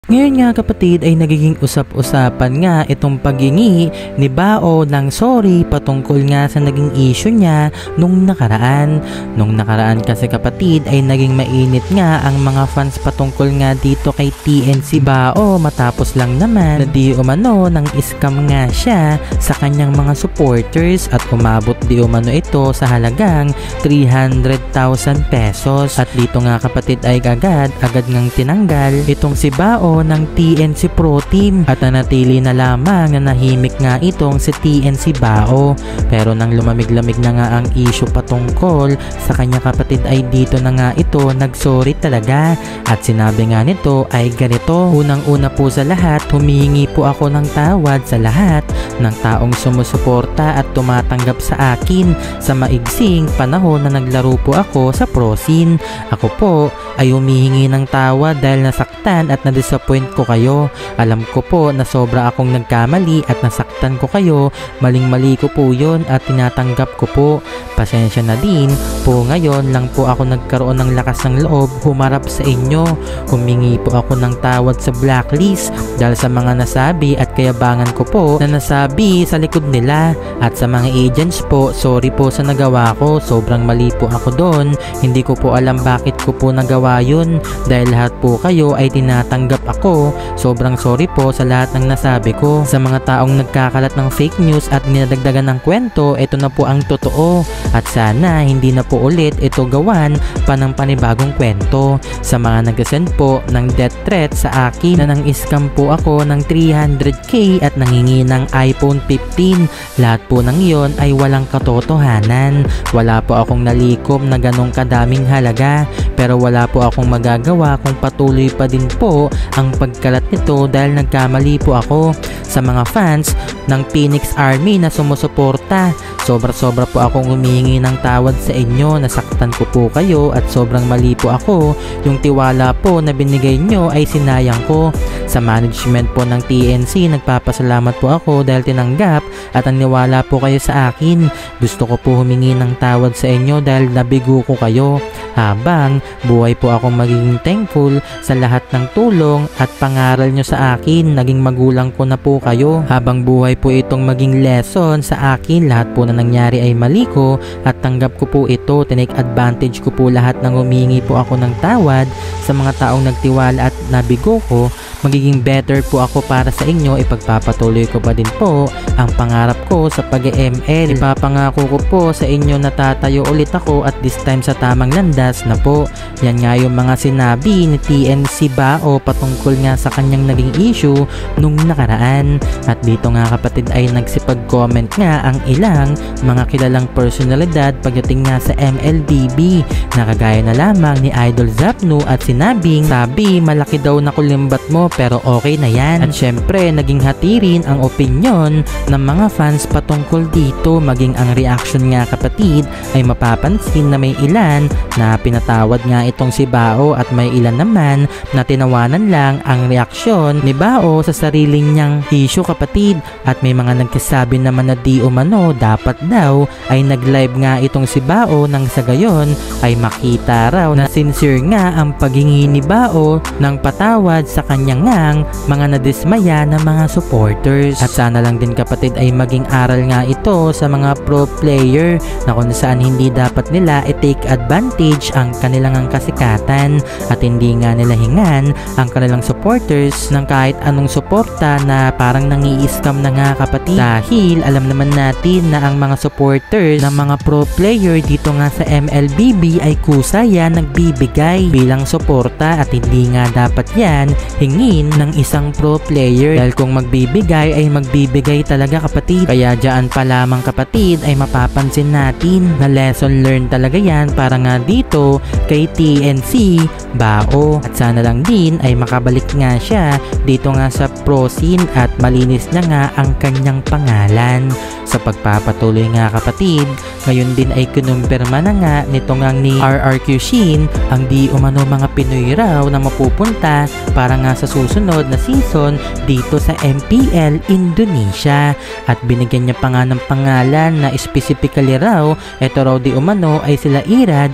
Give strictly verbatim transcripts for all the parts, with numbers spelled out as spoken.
Ngayon nga kapatid ay nagiging usap-usapan nga itong paghingi ni Bao ng sorry patungkol nga sa naging issue niya nung nakaraan. Nung nakaraan kasi kapatid ay naging mainit nga ang mga fans patungkol nga dito kay T N C Bao matapos lang naman na di umano nang scam nga siya sa kanyang mga supporters at umabot di umano ito sa halagang three hundred thousand pesos. At dito nga kapatid ay agad agad ngang tinanggal itong si Bao ng T N C Pro Team at nanatili na lamang na nahimik nga itong si T N C Bao. Pero nang lumamig-lamig na nga ang issue patungkol sa kanya kapatid ay dito na nga ito nagsorry talaga at sinabi nga nito ay ganito: unang-una po sa lahat, humihingi po ako ng tawad sa lahat ng taong sumusuporta at tumatanggap sa akin sa maigsing panahon na naglaro po ako sa Pro Scene. Ako po ay humihingi ng tawad dahil nasaktan at na-disappoint ko kayo. Alam ko po na sobra akong nagkamali at nasaktan ko kayo. Maling-mali ko po yun at tinatanggap ko po. Pasensya na din po, ngayon lang po ako nagkaroon ng lakas ng loob humarap sa inyo. Humingi po ako ng tawad sa blacklist dahil sa mga nasabi at kayabangan ko po na nasabi sa likod nila. At sa mga agents po, sorry po sa nagawa ko. Sobrang mali po ako doon. Hindi ko po alam bakit ko po nagawa yun dahil lahat po kayo ay tinatanggap ako. Sobrang sorry po sa lahat ng nasabi ko. Sa mga taong nagkakalat ng fake news at ninadagdagan ng kwento, ito na po ang totoo. At sana hindi na po ulit ito gawan pa ng panibagong kwento. Sa mga nag-send po ng death threat sa akin na nang scam po ako ng three hundred K at nangingi ng iPhone fifteen, lahat po ng iyon ay walang katotohanan. Wala po akong nalikom na ganong kadaming halaga, pero wala po akong magagawa kung patuloy pa din po ang pagkalat nito dahil nagkamali po ako. Sa mga fans ng Phoenix Army na sumusuporta, sobra-sobra po akong humihingi ng tawad sa inyo. Nasaktan ko po kayo at sobrang mali po ako. Yung tiwala po na binigay nyo ay sinayang ko. Sa management po ng T N C, nagpapasalamat po ako dahil tinanggap at ang niwala po kayo sa akin. Gusto ko po humingi ng tawad sa inyo dahil nabigo ko kayo. Habang buhay po akong magiging thankful sa lahat ng tulong at pangaral nyo sa akin. Naging magulang ko na po kayo. Habang buhay po itong maging lesson sa akin. Lahat po na nangyari ay mali ko at tanggap ko po ito. Tinake advantage ko po lahat ng humingi po ako ng tawad sa mga taong nagtiwala at nabigo ko. Magiging better po ako para sa inyo. Ipagpapatuloy ko pa din po ang pangarap ko sa pag-M L. Ipapangako ko po sa inyo na tatayo ulit ako at this time sa tamang landas na po. Yan nga yung mga sinabi ni T N C Bao patungkol nga sa kanyang naging issue nung nakaraan. At dito nga kapatid ay nagsipag-comment nga ang ilang mga kilalang personalidad pagdating nga sa M L B B. Nakagaya na lamang ni Idol Zapnu at sinabing, sabi malaki daw na kulimbat mo pero okay na yan. At syempre naging hati rin ang opinyon ng mga fans patungkol dito. Maging ang reaction nga kapatid ay mapapansin na may ilan na pinatawad nga itong si Bao at may ilan naman na tinawanan lang ang reaksyon ni Bao sa sariling niyang issue kapatid. At may mga nagkasabi naman na di umano dapat daw ay nag-live nga itong si Bao nang sa gayon ay makita raw na sincere nga ang paghingi ni Bao ng patawad sa kanyang ngang mga nadismaya na mga supporters. At sana lang din kapatid ay maging aral nga ito sa mga pro player na kung saan hindi dapat nila i-take advantage ang kanilang ang kasikatan at hindi nga nila hingan ang kanilang supporters ng kahit anong suporta na parang nangi-scam na nga kapatid. Dahil alam naman natin na ang mga supporters ng mga pro player dito nga sa M L B B ay kusa yan nagbibigay bilang suporta at hindi nga dapat yan hingi ng isang pro player dahil kung magbibigay ay magbibigay talaga kapatid. Kaya dyan pa lamang kapatid ay mapapansin natin na lesson learned talaga yan para nga dito kay T N C Bao. At sana lang din ay makabalik nga siya dito nga sa Pro Scene at malinis na nga ang kanyang pangalan. Sa pagpapatuloy nga kapatid, ngayon din ay kinumpirma na nga nito nga ni R R Q Shin ang di umano mga Pinoy raw na mapupunta para nga sa susunod na season dito sa M P L Indonesia. At binigyan niya pa nga ng pangalan na specifically raw ito raw di umano ay sila Irad at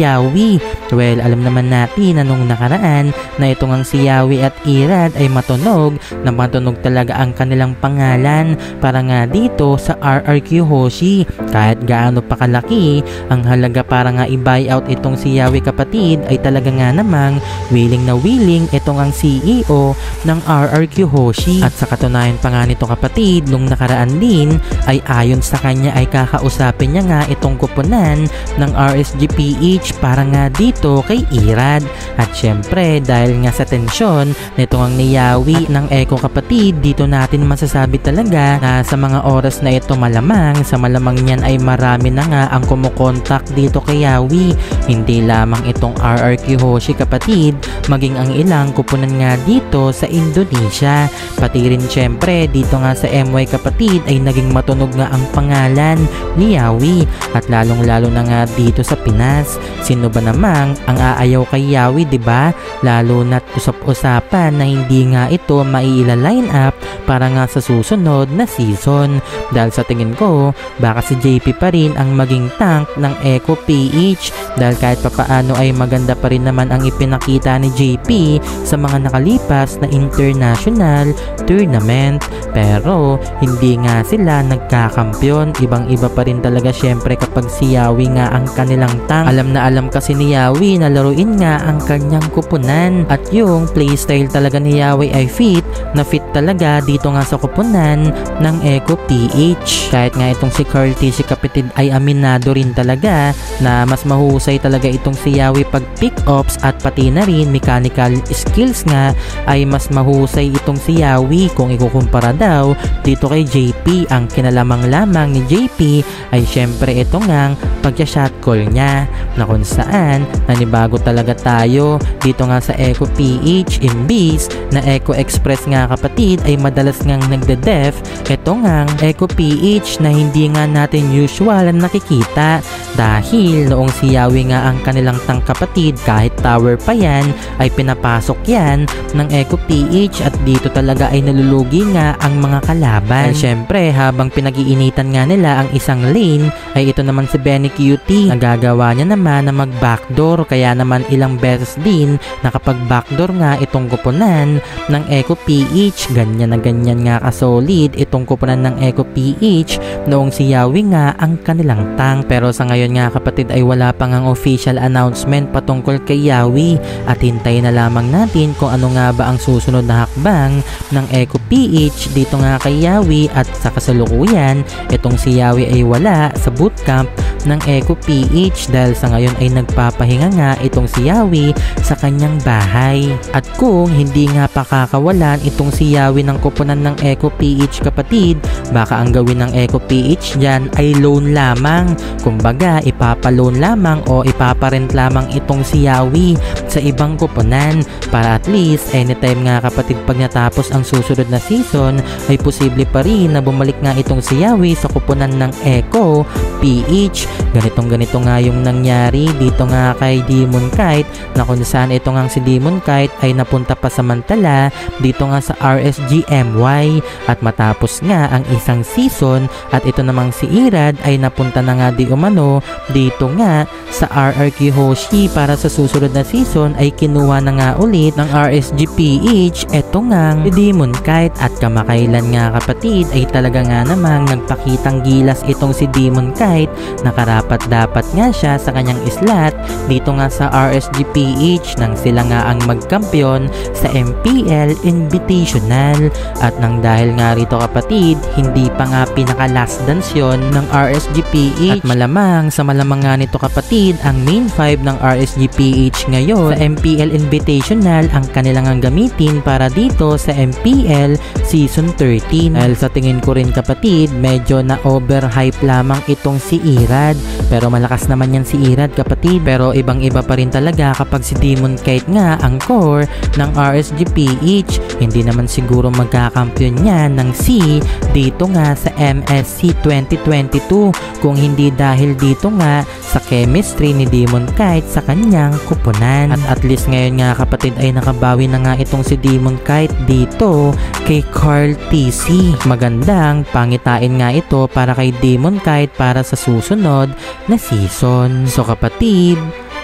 Yawi. Well, alam naman natin na nung nakaraan na itong ang si Yawi at Irad ay matunog na matunog talaga ang kanilang pangalan para nga dito sa R R Q Hoshi. Kahit gaano pa kalaki ang halaga para nga i-buy out itong si Yawi kapatid ay talaga nga namang willing na willing itong ang C E O ng R R Q Hoshi. At sa katunayan pa nga nito kapatid, nung nakaraan din ay ayon sa kanya ay kakausapin niya nga itong kuponan ng R S G P H para nga dito kay Irad. At syempre dahil nga sa tensyon nito ang ni Yawi ng Echo kapatid, dito natin masasabi talaga na sa mga oras na ito malamang sa malamang niyan ay marami na nga ang kumukontak dito kay Yawi. Hindi lamang itong R R Q Hoshi kapatid, maging ang ilang kuponan nga dito sa Indonesia. Pati rin syempre dito nga sa M Y kapatid ay naging matunog nga ang pangalan ni Yawi. At lalong lalo na nga dito sa Pinas, sino ba namang ang aayaw kay Yawi, diba? Lalo na't usap-usapan na hindi nga ito maiila-line up para nga sa susunod na season. Dahil sa tingin ko, baka si J P pa rin ang maging tank ng Echo P H dahil kahit papaano ay maganda pa rin naman ang ipinakita ni J P sa mga nakalipas na international tournament. Pero hindi nga sila nagkakampyon. Ibang-iba pa rin talaga syempre kapag si Yawi nga ang kanilang tank. Alam na alam kasi ni Yawi na laruin nga ang kanyang kupunan. At yung playstyle talaga ni Yawi ay fit na fit talaga dito nga sa kupunan ng Echo P H. Kahit nga itong si Carl T C kapatid ay aminado rin talaga na mas mahusay talaga itong si Yawi pag pick-ups at pati na rin mechanical skills nga ay mas mahusay itong si Yawi kung ikukumpara daw dito kay J P. Ang kinalamang lamang ni J P ay syempre ito ngang pagka-shot call niya na kung saan nanibago talaga tayo dito nga sa Echo P H. Imbis na Echo Express nga kapatid ay madalas ngang nagde-def, ito ngang Echo P H na hindi nga natin usual ang nakikita dahil noong si Yawi nga ang kanilang tank kapatid, kahit tower pa yan ay pinapasok yan ng Echo P H at dito talaga ay nalulugi nga ang mga kalaban. At syempre habang pinag-iinitan nga nila ang isang lane ay ito naman si Benny Q T, nagagawa niya naman na mag-backdoor, kaya naman ilang beses din na kapag backdoor nga itong kuponan ng Echo P H, ganyan na ganyan nga kasolid itong kuponan ng Echo P H noong si Yawi nga ang kanilang tank. Pero sa ngayon nga kapatid ay wala pang ang official announcement patungkol kay Yawi at hintayin na lamang natin kung ano nga ba ang susunod na hakbang ng Echo P H dito nga kay Yawi. At sa kasalukuyan itong si Yawi ay wala sa bootcamp ng Echo P H dahil sa ngayon ay nagpapahinga nga itong si Yawi sa kanyang bahay. At kung hindi nga pakakawalan itong si Yawi ng kuponan ng Echo P H kapatid, baka ang gawin ng Echo P H dyan ay loan lamang. Kumbaga ipapaloan lamang o ipaparent lamang itong si Yawi sa ibang kuponan para at least anytime nga kapatid pag natapos ang susunod na season ay posible pa rin na bumalik nga itong si Yawi sa kuponan ng Echo P H. Ganitong ganito nga yung nangyari dito nga kay Demon Kite na kung saan ito nga si Demon Kite ay napunta pa samantala dito nga sa R S G M Y at matapos nga ang isang season at ito namang si Irad ay napunta na nga di umano dito nga sa R R Q Hoshi para sa susunod na season ay kinuha na nga ulit ng R S G P H ito nga si Demon Kite. At kamakailan nga kapatid ay talaga nga namang nagpakitang gilas itong si Demon Kite na karapat dapat nga siya sa kanyang slot dito nga sa R S G P H nang sila nga ang magkampiyon sa M P L Invitational. At nang dahil nga rito kapatid hindi pa nga pinaka last dance yon ng R S G P H at malamang sa malamang nga nito kapatid ang main five ng R S G P H ngayon sa M P L Invitational ang kanilang ang gamitin para dito sa M P L Season thirteen. Dahil sa tingin ko rin kapatid medyo na overhype lamang itong si Irad, pero malakas naman yan si Irad kapatid. Pero ibang iba pa rin talaga kapag si Demon Kite nga ang core ng R S G P H. Hindi naman siguro magkakampiyon yan ng C dito nga sa M S C twenty twenty-two kung hindi dahil dito nga sa chemistry ni Demon Kite sa kanyang kuponan. At at least ngayon nga kapatid ay nakabawi na nga itong si Demon Kite dito kay Carl T C. Magandang pangitain nga ito para kay Demon Kite para sa susunod na season. So kapatid,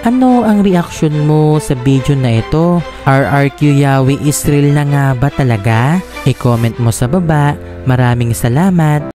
Ano ang reaksyon mo sa video na ito? R R Q Yawi is real na nga ba talaga? I-comment mo sa baba. Maraming salamat!